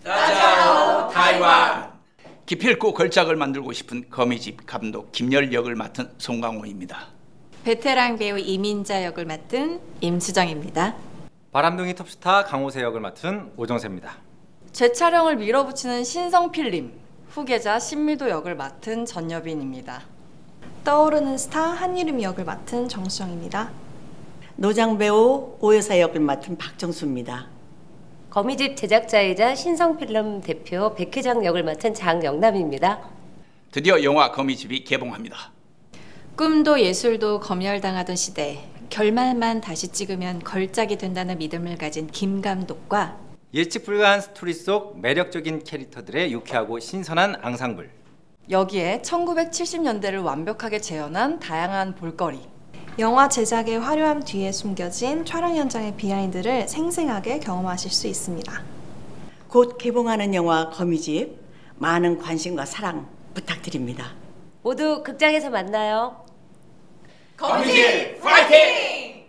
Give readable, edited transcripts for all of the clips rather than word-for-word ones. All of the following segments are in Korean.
따자오 타이완. 기필코 걸작을 만들고 싶은 거미집 감독 김열 역을 맡은 송강호입니다. 베테랑 배우 이민자 역을 맡은 임수정입니다. 바람둥이 톱스타 강호세 역을 맡은 오정세입니다. 재촬영을 밀어붙이는 신성필님, 후계자 신미도 역을 맡은 전여빈입니다. 떠오르는 스타 한유림 역을 맡은 정수정입니다. 노장 배우 오여사 역을 맡은 박정수입니다. 거미집 제작자이자 신성필름 대표 백회장 역을 맡은 장영남입니다. 드디어 영화 거미집이 개봉합니다. 꿈도 예술도 검열당하던 시대, 결말만 다시 찍으면 걸작이 된다는 믿음을 가진 김 감독과 예측 불가한 스토리 속 매력적인 캐릭터들의 유쾌하고 신선한 앙상블, 여기에 1970년대를 완벽하게 재현한 다양한 볼거리, 영화 제작의 화려함 뒤에 숨겨진 촬영 현장의 비하인드를 생생하게 경험하실 수 있습니다. 곧 개봉하는 영화 거미집, 많은 관심과 사랑 부탁드립니다. 모두 극장에서 만나요. 거미집 파이팅!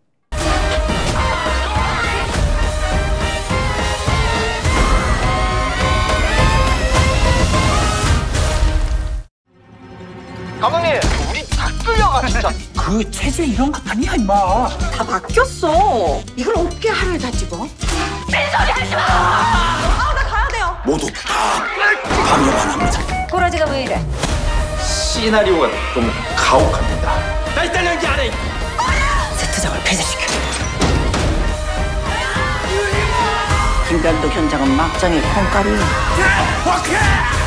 감독님, 우리 다 끌려가 진짜. 그 체제 이런 거 아니야 임마. 다 바뀌었어. 이걸 어떻게 하루에 다 찍어? 빈소리 하지 마! 나 가야 돼요. 모두 다 방해만 합니다. 꼬라지가 왜 이래? 시나리오가 좀 가혹합니다. 나 일단 연기 안 해. 세트장을 폐쇄시켜. 김 감독 현장은 막장의 콩가루야. 오케이.